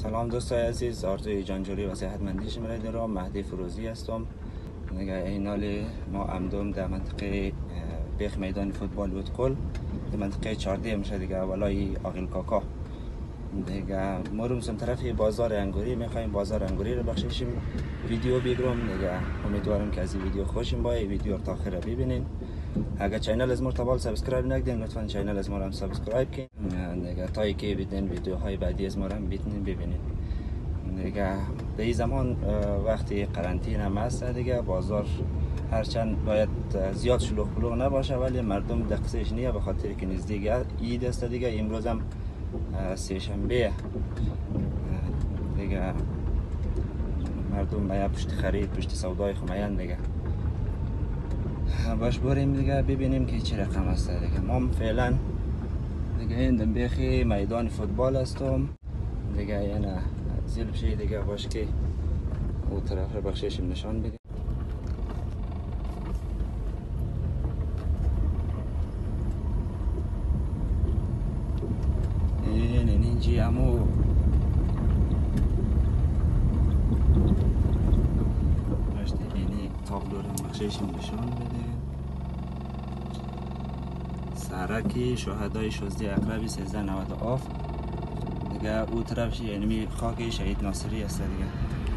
سلام دوستای عزیز، آرزوی جانجوری و صحتمندی شما دارم. مهدی فروزی هستم. دیگه این حال ما امدوم در منطقه بیخ میدان فوتبال وودکل در منطقه 14 میشه دیگه، ولای آقیل کاکا. دیگه ما رو سم طرف بازار انگوری میخوایم بازار انگوری رو بخشیم ویدیو بگیرم. دیگه امیدوارم که از این ویدیو خوشم باشه. ویدیو رو تا آخر ببینین. اگر چینل از ما تا سابسکرایب نکردین لطفا چینل از ما رو سابسکرایب کنین. دیگه تا که بدین ویدیوهای بعدی از ما رو بتونین ببینین. دیگه به این زمان وقتی قرنطینه هم هست دیگه، بازار هرچند باید زیاد شلوغ پلوغ نباشه ولی مردم دقیقش نیه، به خاطر که نزدیک عید است دیگه. امروز هم سه شنبه دیگه، مردم باید پشت خرید پشت سودای خمیان دیگه. باش بریم دیگه ببینیم که چه رقم است دیگه. ما فعلا دیگه این بیخی میدان فوتبال هستم دیگه، یعنی زیل بشه دیگه. باش که او طرف رو بخششم نشان بدیم. این اینجی امو باش اینی تابلو رو بخششم نشان بدیم. سرکی شهدای 16 اقربی 1390 آف دیگه. او طرفش یعنی خاک شهید ناصری است دیگه.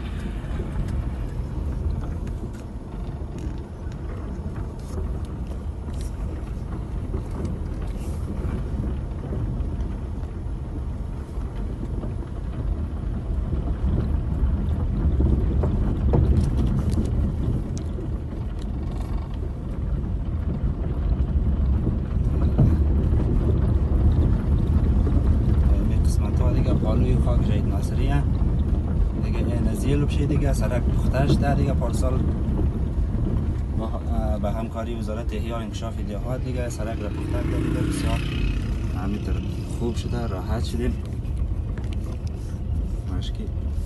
بالوی خاک شهید ناصری دیگه. این زیل بشه دیگه. سرک پختش در دیگه پارسال به همکاری وزارت احیا و انکشاف دیهات دیگه سرک را پخته دیگه. بسیار همینطور خوب شده، راحت شدیم. مشکی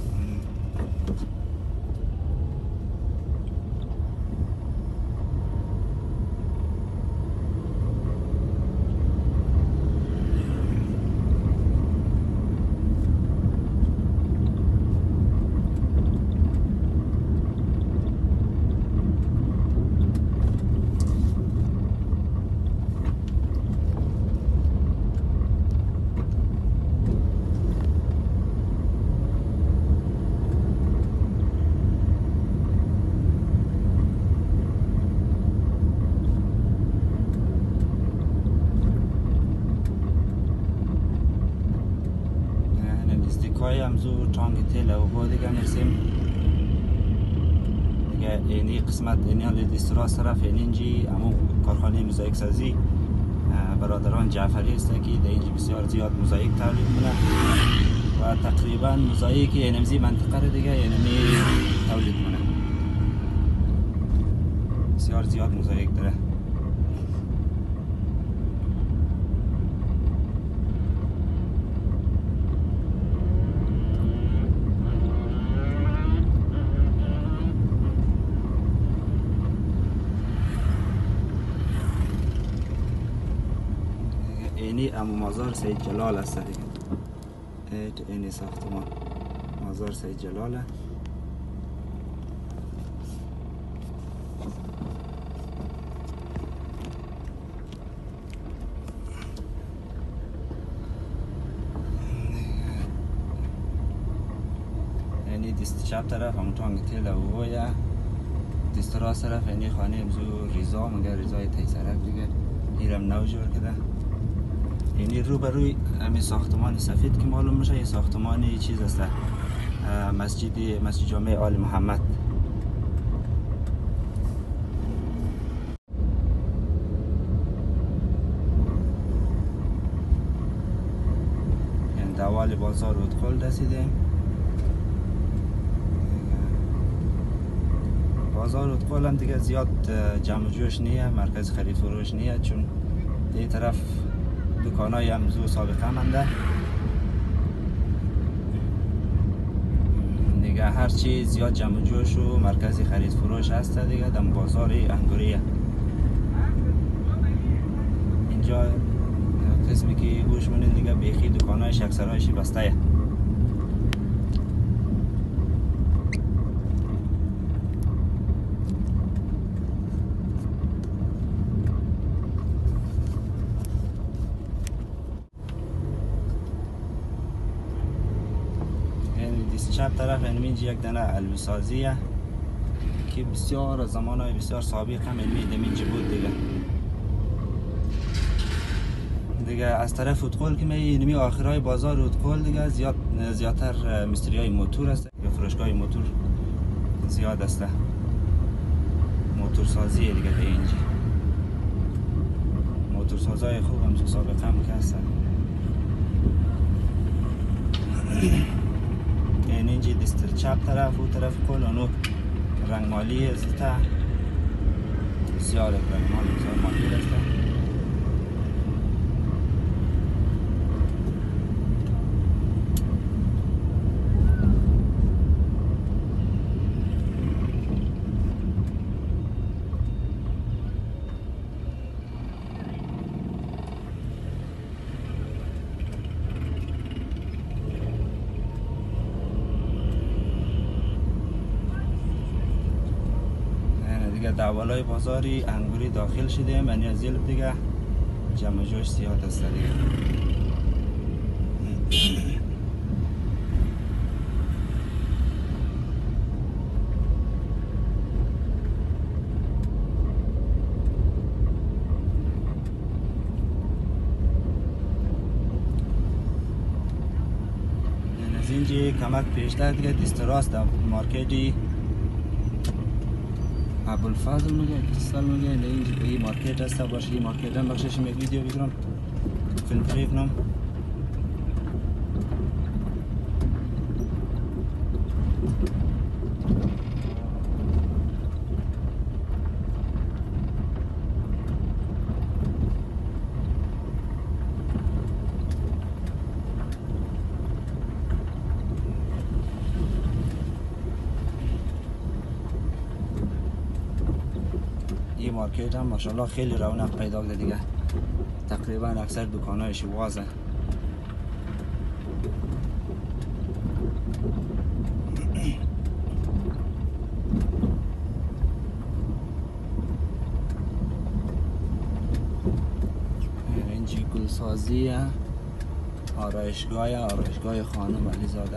هم زور تانگ تل و با دیگه میرسیم دیگه. اینی قسمت اینی حالی دیستراس طرف اینجی امو کارخانه موزاییک سازی برادران جعفری است که در اینجی بسیار زیاد موزاییک تولید کنه و تقریبا موزاییک اینمزی منطقه دیگه یعنی تولید کنه. بسیار زیاد موزاییک داره. اینی امو مازار سید جلال است دیگه. اینی ساختمان مازار سید جلاله. اینی دیست چپ طرف همون تانگ تیل و بویا. دیست راست طرف اینی خانه امزو ریزا مگر ریزای تیسرک دیگه. ایرم نو جور کده. اینی رو بروی همین ساختمان سفید که معلوم میشه یه ساختمانی چیز است، مسجد جامع آل محمد. این دوال بازار وودکل رسیدیم. بازار وودکل هم دیگه زیاد جمع جوش نیه، مرکز خرید فروش نیه، چون این طرف دکانای امزو سابقه منده دیگه. هر چی زیاد جمع جوش و مرکزی خرید فروش هست دیگه در بازار انگوریه. اینجا قسمی که گوش مونین دیگه بیخی دکانای شکسرایشی بسته. دست چپ طرف اینجا یک دانه علوی سازیه که بسیار زمانهای بسیار سابق هم اینجا بود دیگه از طرف اتقل که می آخرای بازار اتقل دیگه زیادتر مستری های موتور است یا فروشگاه موتور زیاد است، موتور سازی دیگه اینجا موتور سازای خوب هم سابقه هم که هستن. اینجا دست چپ طرف و طرف کل اونو رنگ مالی است، بسیار رنگ مالی است. دوالای بازاری انگوری داخل شده من از زیل دیگه جمع جوش زیاد است دیگه. از اینجا کمک پیشتر دیگه دست راست مارکتی ابوالفضل میگه کریستال میگه اینجا به این مارکت هست باشه. این مارکت هم بخشش یک ویدیو بگیرم فیلم فری کنم. مارکت هم ماشاءالله خیلی رونق پیدا کرده دیگه، تقریبا اکثر دکانایش وازه. اینجا گلسازی آرایشگاه خانم علیزاده.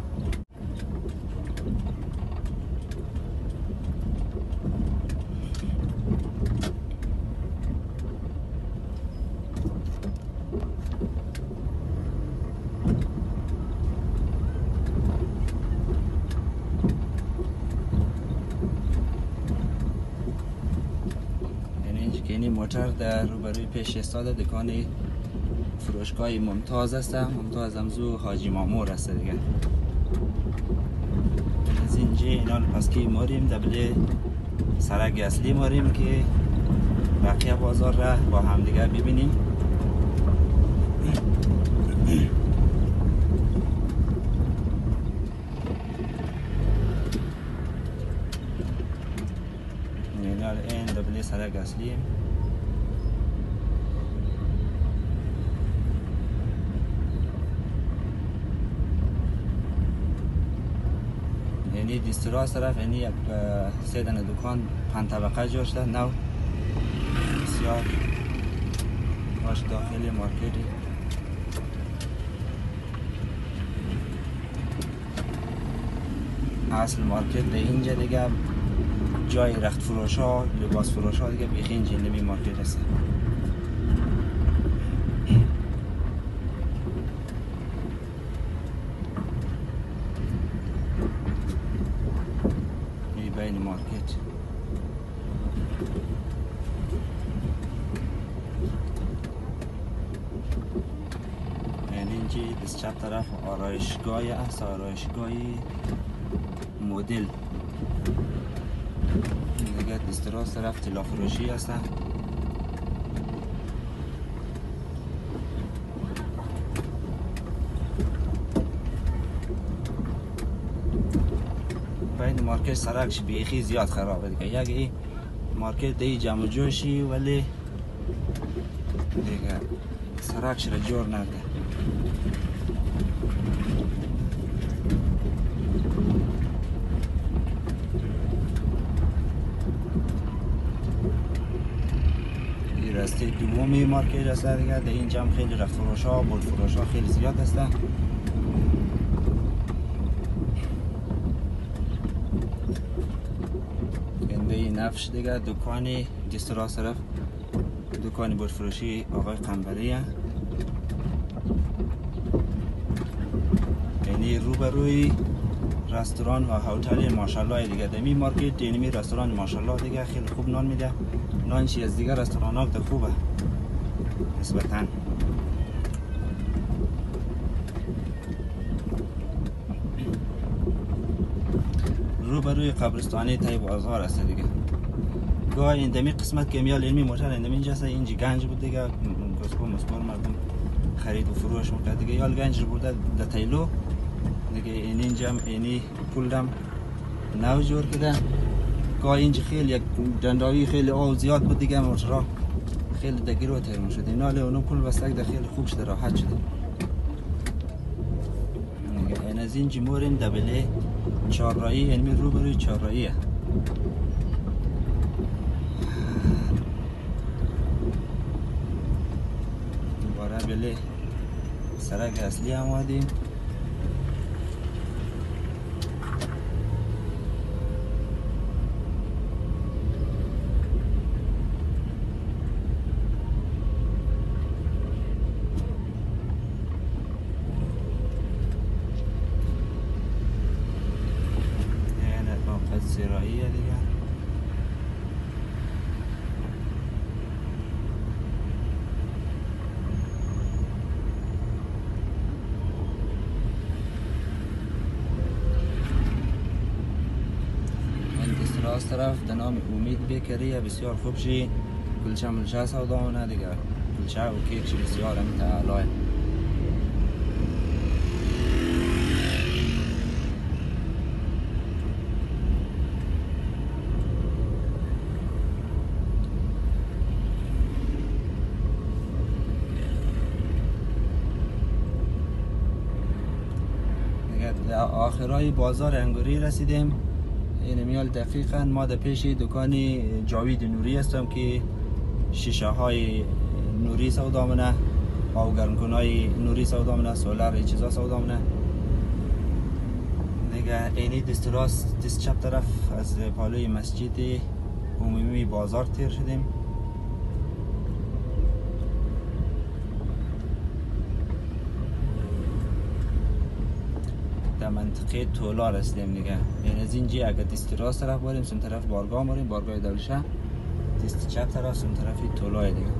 یعنی موتر در روبروی پیش استاد دکان فروشگاه ممتاز است. ممتاز همزو حاجی مامور است دیگه. از اینجا اینا پس که ماریم دبل سرک اصلی ماریم که بقیه بازار را با هم دیگر ببینیم. این دبل سرک اصلی یعنی دست راست طرف یعنی یک سه دانه دکان 5 طبقه جور شده نو بسیار باش داخل مارکتی. اصل مارکت به اینجا دیگه جای رخت فروش ها لباس فروش ها دیگه بیخی اینجا نمی مارکت هست. بین مارکت یعنی اینجا دست چپ طرف آرایشگاه است، آرایشگاه مدل دیگه. دست راست طرف طلا فروشی هست. بین مارکت سرکش بیخی زیاد خرابه دیگه. یک مارکت دی جمع جوشی ولی دیگه سرکش را جور نده. راسته دومی مارکت است دیگه. در اینجا هم خیلی رفت فروش ها بود فروش ها خیلی زیاد هستن. نفش دیگه دکانی دست راست طرف دکانی بود فروشی آقای قنبریه. یعنی روبروی رستوران و هتل ماشاءالله دیگه. دمی مارکت اینمی رستوران ماشاءالله دیگه خیلی خوب نان میده. نانش از دیگه رستوران ها خوبه نسبتاً. روبروی قبرستانی تای بازار است دیگه. گاه اندمی قسمت که میال علمی موتر اندمی اینجا است، اینجا گنج بود دیگه. گسکو مسکور مردم خرید و فروش میکرد دیگه. یال گنج بوده در تایلو دیگه. اینجا اینی پولم نو جور کده. گاه اینجا خیلی یک دنداوی خیلی آو زیاد بود دیگه. موترها خیلی دگیرو ترمون شد. اینا اونو پول بستک ده خیلی خوب شده، راحت شده. این از این جموریم دبله چهارراهی، یعنی روبروی چهارراهیه. دوباره بله سرک اصلی آمدیم. سراییه دیگه. این دست راست طرف به نام امید بیکریه بسیار خوب شی. کلچه ملچه سودامونه دیگه. کلچه و کیک بسیار هم تعالی. آخرای بازار انگوری رسیدیم. این میال دقیقا ما در پیش دکانی جاوید نوری هستم که شیشه های نوری سودامونه، آب گرم کنای نوری سودامونه، سولار چیزا سودامونه دیگه. اینی دست راست دست چپ طرف از پالوی مسجد عمومی بازار تیر شدیم. در منطقه تولا رسیدیم دیگه. یعنی از اینجا اگر دست راست طرف بریم سم طرف بارگاه بریم، بارگاه دولشه. دست چپ طرف سم طرفی تولای دیگه.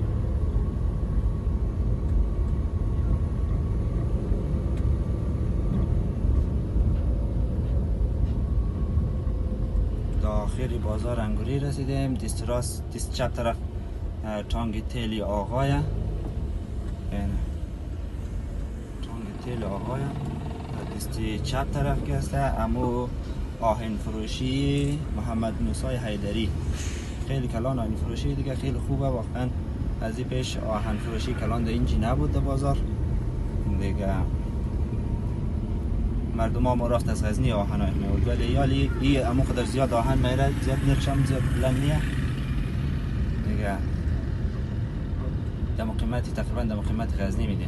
داخلی بازار انگوری رسیدیم. دست راست دست چپ طرف تانگ تیلی آقایه. یعنی تانگ تیلی آقایه. دستی چپ طرف که هسته امو آهن فروشی محمد موسی حیدری. خیلی کلان آهن فروشی دیگه، خیلی خوبه واقعا. از این پیش آهن فروشی کلان در اینجی نبود در بازار دیگه. مردم ها ما رفت از غزنی آهن های میود، ولی یالی ای امو قدر زیاد آهن میره، زیاد نرشم زیاد بلند نیه دیگه. دم قیمتی تقریبا دم قیمت غزنی میده.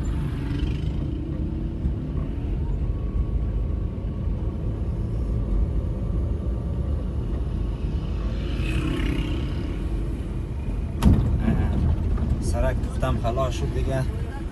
سرک دختم خلاص شد دیگه.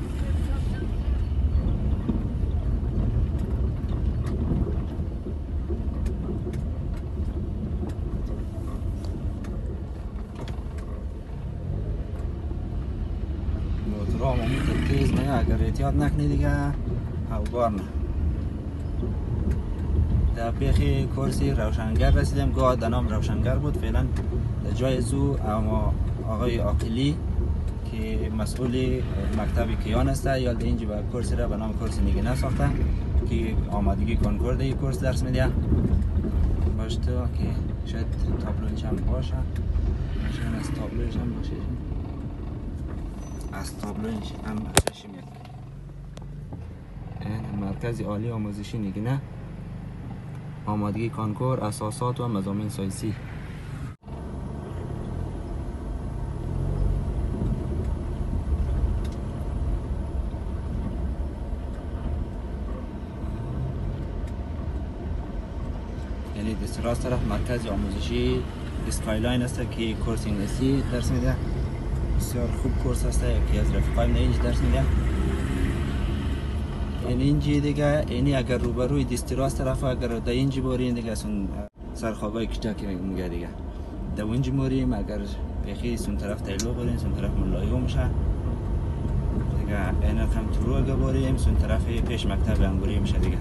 موتورها موتور تیز نه، اگر احتیاط نکنی دیگه هوبار نه. در بیخی کرسی روشنگر رسیدیم. گاه دنام روشنگر بود فعلا در جای زو. اما آقای عاقلی که مسئول مکتب کیان است یا اینجا به کورس را به نام کورس نگینه ساخته که آمادگی کنکورد این کورس درس میده. باشته که شاید تابلوش هم باشه. ماشین از تابلوش هم باشه. از تابلوش هم باشه میاد. این مرکز عالی آموزشی نگینه. آمادگی کنکور، اساسات و مضامین ساینسی. یعنی دست راست طرف مرکز آموزشی اسکایلاین است که کورس انگلیسی درس میده. بسیار خوب کورس است. یکی از رفیقایم اینجا درس میده. اینجا دیگه اینی اگر روبروی دستی راست طرف اگر در اینجا بریم دیگه سرخوابای کچک میگه دیگه در اینجا بریم اگر بخی سون طرف تایلو بریم سون طرف ملایو میشه دیگه این رقم تو رو اگه بریم سون طرف پیش مکتب انگوری میشه دیگه.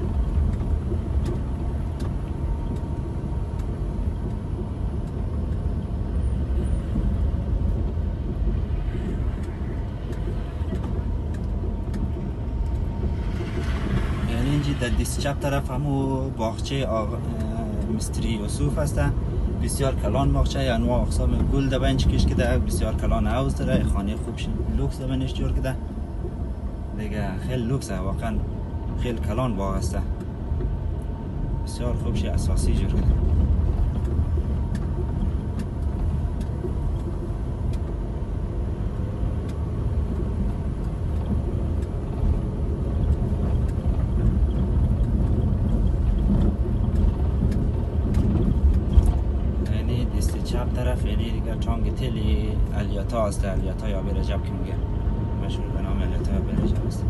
در دست چپ طرف همو باغچه مستری یوسف هست. بسیار کلان باغچه، انواع اقسام گل در بینش کش کده، بسیار کلان حوض داره، خانه خوب لوکس در بینش جور کده دیگه. خیلی لوکس واقعا، خیلی کلان باغ هست، بسیار خوب شی اساسی جور کده. چپ طرف یعنی دیگه چانگ تلی الیاتا است. الیاتا یا برجب که میگه مشهور به نام الیاتا یا برجب است.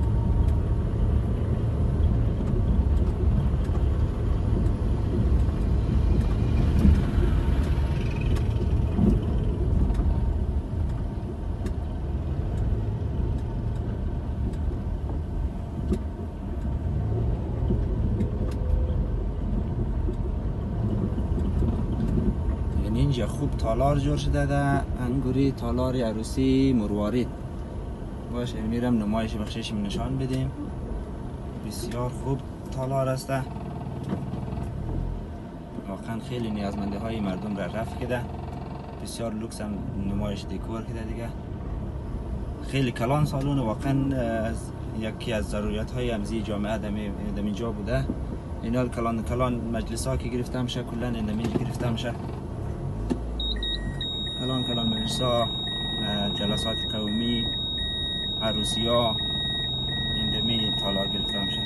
اینجا خوب تالار جور شده ده، انگوری تالار عروسی مروارید باشه. میرم نمایش بخشش نشان بدیم. بسیار خوب تالار است، واقعا خیلی نیازمنده های مردم را رفع کده. بسیار لوکس هم نمایش دکور کده دیگه. خیلی کلان سالون، واقعا یکی از ضروریات های امزی جامعه دم اینجا بوده. اینا کلان مجلس ها که گرفته میشه کلا اینجا گرفته میشه. کلان مجلس ها، جلسات قومی، عروسی ها اندمی تالار گرفته میشه.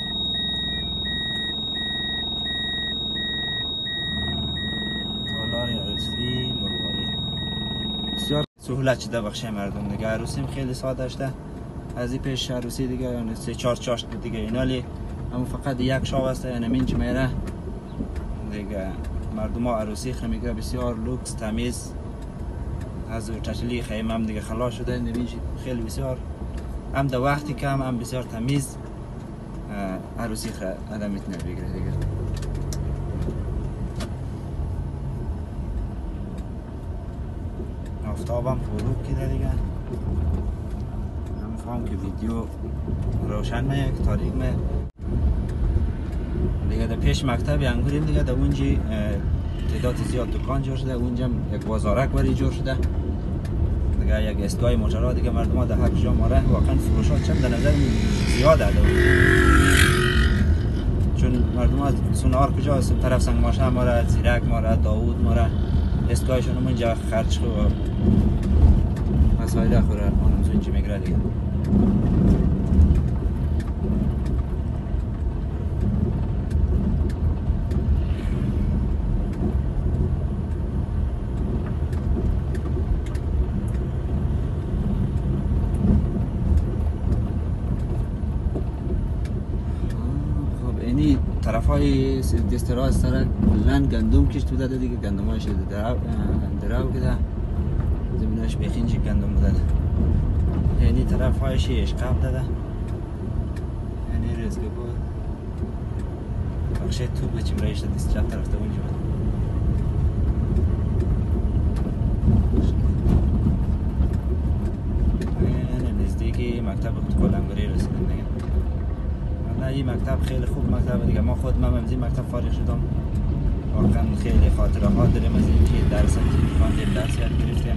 تالار عروسی مرواری بسیار سهولت شده بخش مردم دیگه. عروسیم خیلی ساده شده. از این پیش عروسی دیگه یعنی 3-4 چاشت دیگه اینالی اما فقط یک شاو است، یعنی منج میره دیگه. مردم ها عروسی خمیگه بسیار لوکس تمیز از تشلی خیمه هم دیگه خلاص شده. نمیشه خیلی بسیار هم در وقتی کم هم بسیار تمیز عروسی آدم میتونه بگیره دیگه. آفتاب هم غروب کده دیگه. هم فهم که ویدیو روشن میه که تاریک میه دیگه. در پیش مکتب انگوریم دیگه. در اونجا تعداد زیاد دکان جور شده. اونجا یک بازارک بری جور شده دیگه. یک ایستگاه موتورها دیگه. مردم ها در هر کجا ماره واقعا فروشات چند در نظر زیاد علاوه، چون مردم ها سونار کجا است، طرف سنگ ماشه ماره، زیرک ماره، داوود ماره، ایستگاهشون اونجا خرج و مسائل خوره اونم زنجی میگره دیگه. طرف های دستراز سرک کلن گندم کشت بوده دیگه. گندم هایش دراو کده، زمیناش بخینجی گندم بوده. یعنی طرف هایش اشقاب داده، یعنی رزگه بود بخشه توب بچیم رایش دست چپ طرف ده اونجا بود. یعنی نزدیکی مکتب خود انگوری رسیدم دیگه. این مکتب خیلی خوب مکتب دیگه. ما خود من از این مکتب فارغ شدم، واقعا خیلی خاطره ها داریم از اینکه درس خواندیم، درس یاد گرفتیم.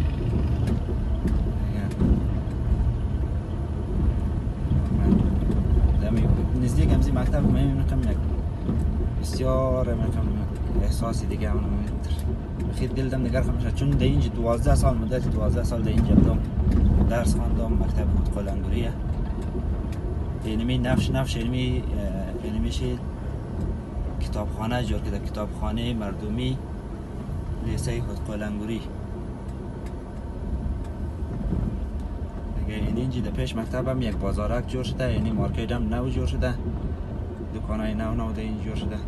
نزدیک از این مکتب می‌بینم یک بسیار احساسی دیگه اونم خیلی دلم نگران میشه، چون در اینجا 12 سال مدت 12 سال در اینجا بودم، درس خواندم. مکتب خود انگوریه. علمی نفش علمی میشه کتابخانه جور کده، کتابخانه مردمی لیسه هتقلنگوری دیگه. اینجا در پیش مکتب هم یک بازارک جور شده، یعنی مارکت هم نو جور شده، دکانای نو در این جور شده.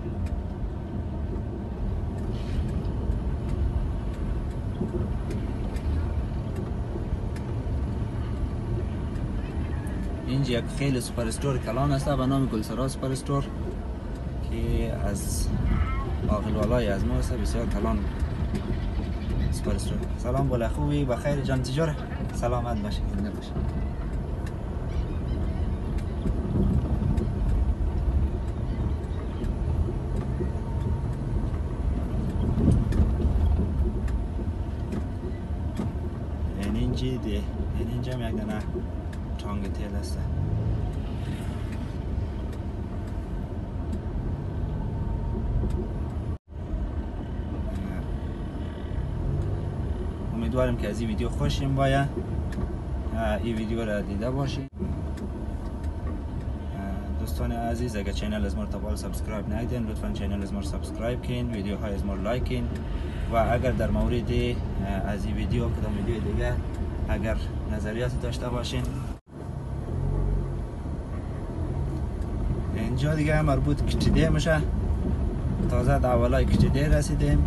اینجا یک خیلی سوپر استور کلان است به نام گلسرا سوپر استور که از عاقل والای از ما است، بسیار کلان سوپر استور. سلام بالا، خوبی؟ بخیر جان تجار؟ سلامت باشی، زنده باشی. اینجا هم یک دانه تانگ تیل است. امیدوارم که از این ویدیو خوشیم باید این ویدیو را دیده باشید. دوستان عزیز، اگر چینل از ما تا بالا سابسکرایب نکردین لطفا چینل از ما سابسکرایب کن، ویدیو های از ما لایک کن و اگر در مورد از این ویدیو کدام ویدیو دیگه اگر نظریات داشته باشین. اینجا دیگه مربوط کچیده میشه، تازه داولای کچیده رسیدیم.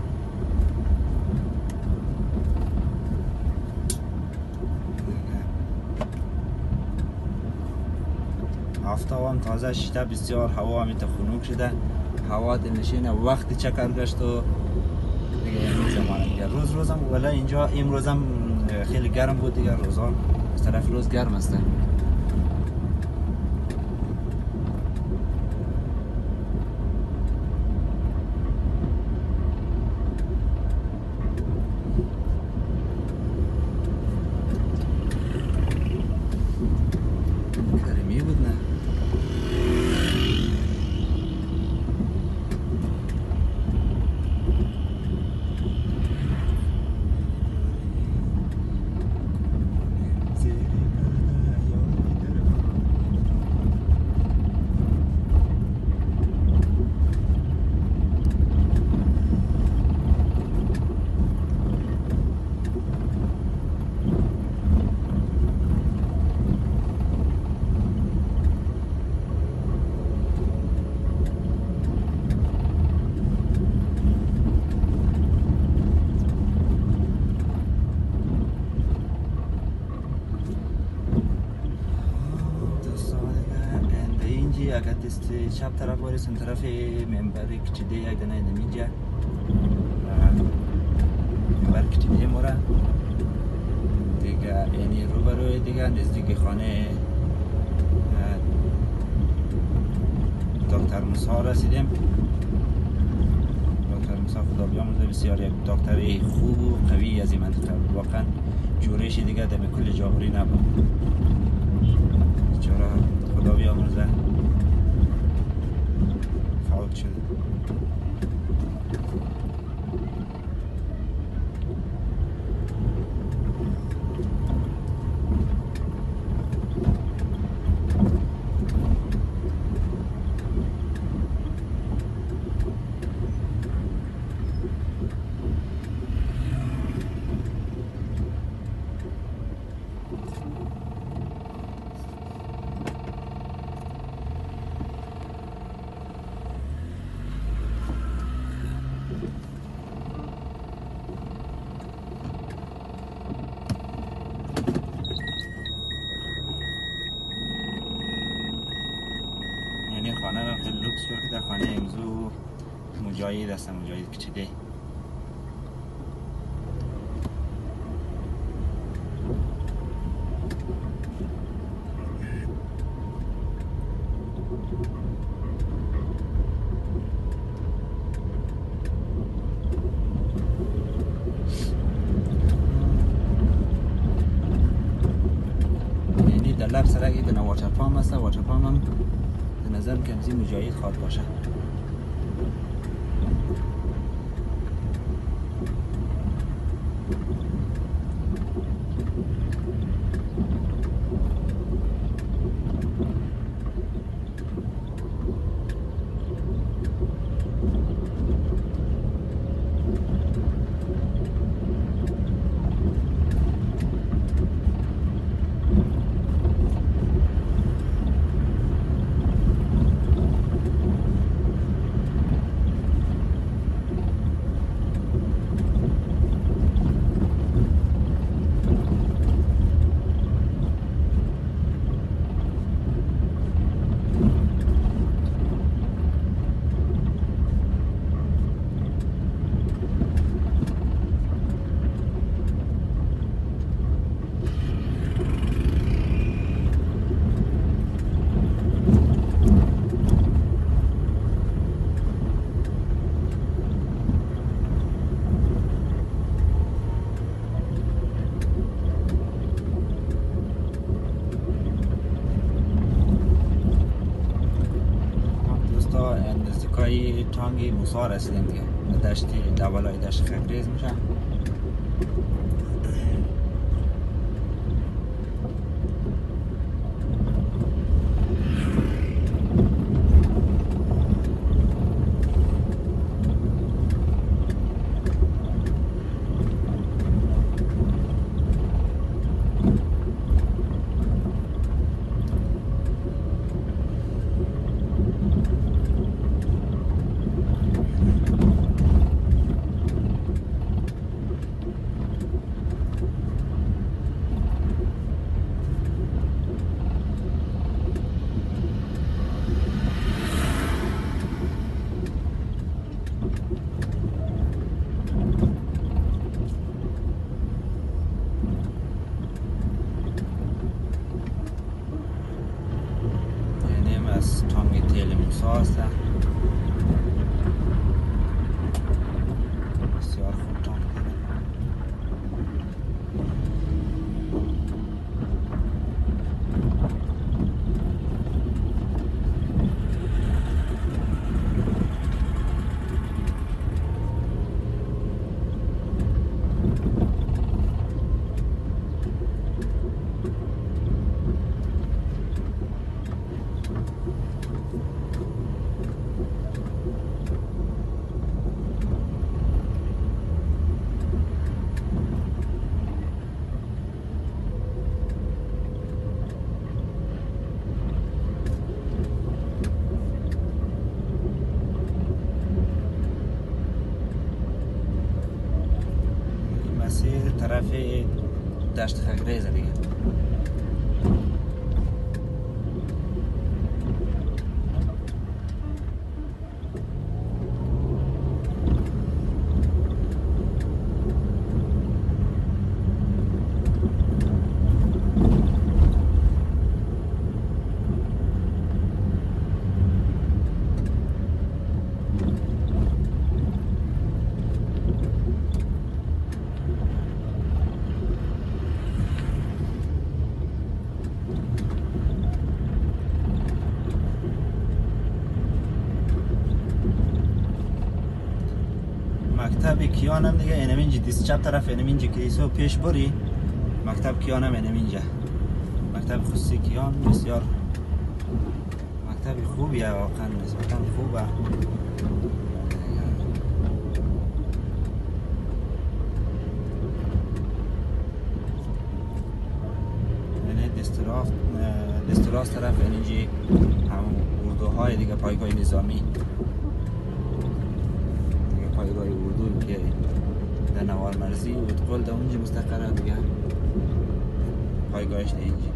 آفتاب هم تازه شده، بسیار هوا هم خنک شده، هوا دلنشینه. وقتی چکر گشت و دیگه این زمان دیگه روز هم ولی اینجا امروز هم خیلی گرم بود دیگه. روزا از طرف روز گرم است. گرمی بود نه؟ اگر دست چپ طرف برسیم طرف منبر کچیده یک دانه اینجا منبر کچیده مورا دیگه، یعنی روبروی دیگه نزدیک خانه دکتر موسی رسیدیم. دکتر موسی خدا بیامرزه، بسیار یک دکتر خوب و قوی از این منطقه، واقعا جورش دیگه در کل جاوری نبود. چرا خدا بیامرزه فوت شد. خانه را خیلی لوکس شده، خانه امزو مجاید است، مجاید کچیده. یعنی در لب سرک ایدن واتر پامپ است، واتر پامپ هم به نظر که امزی مجاید خواد باشه. نزدیکای تانگی موسی رسیدیم دیگه. دشت دولای دشت خگریز میشه. از تانگ تیل موسی هستم. بسیار خوب تانگ تیل. مسیر طرف دشت خگریز دیگه. مکتب کیانم دیگه اینم اینجا دیست چپ طرف اینم اینجا کلیسا پیش بری. مکتب کیانم اینم اینجا. مکتب خصوصی کیان بسیار مکتب خوبیه، واقعا نسبتا خوبه. اینه دستراس طرف اینجا همون اردوهای دیگه، پایگاه نظامی پایگاه اردو که در نوار مرزی و ادخال در اونجا مستقره دیگه. پایگاهش در اینجا.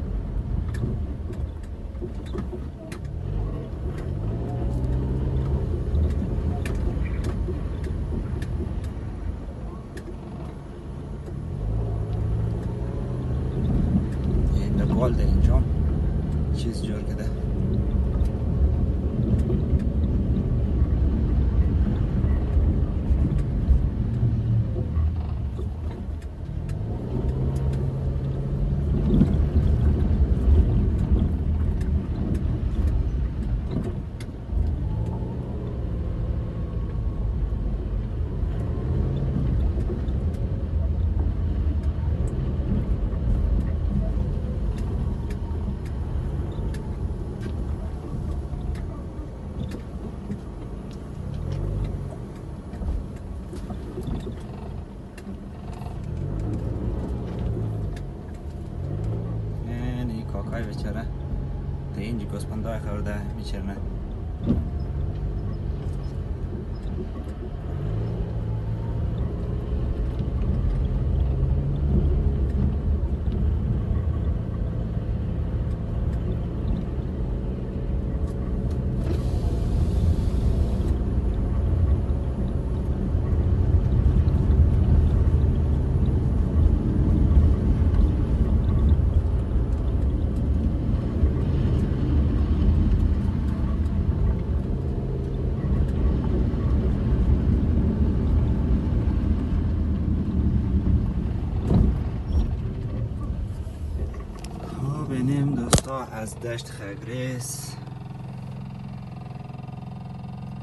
این در بال در اینجا چیز جور کده. کاکای بیچاره تا اینجا گوسپندای خورده میچرنه. بینیم دوستا از دشت خگریز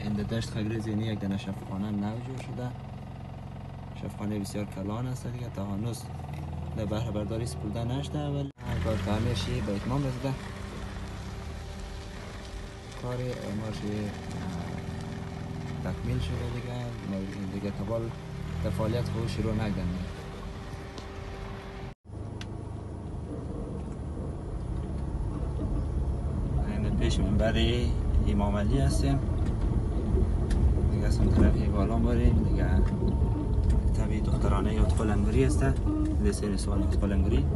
این دشت خگری زینی یک دانه شفاخانه نو جور شده. شفاخانه بسیار کلان است دیگه، تا هنوز در بهره برداری سپرده نشده ولی کار تعمیرشی به اتمام رسیده. کار اعمارشی تکمیل شده دیگه تبال در فعالیت خود شروع نکردن. این پیش منبر امام علی هستیم دیگه، از اون طرف بالا بریم دیگه. طبیعی دخترانه یاد قلنگری هسته، لیسه نسوان یاد قلنگری.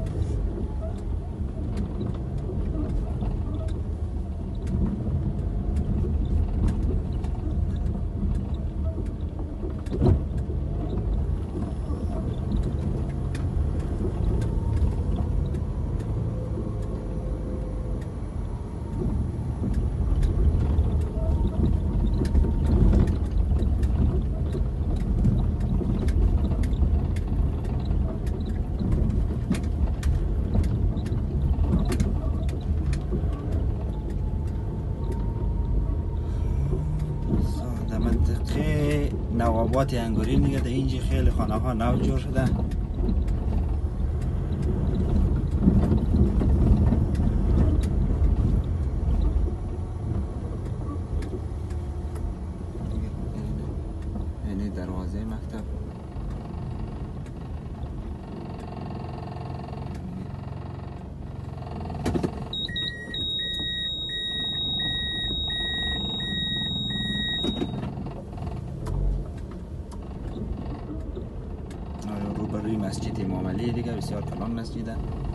منطقه نوابات انگوری دیگه، در اینجا خیلی خانه ها نو جور شده. یعنی دروازه مکتب. روبروی مسجد امام علی دیگه، بسیار کلان مسجده.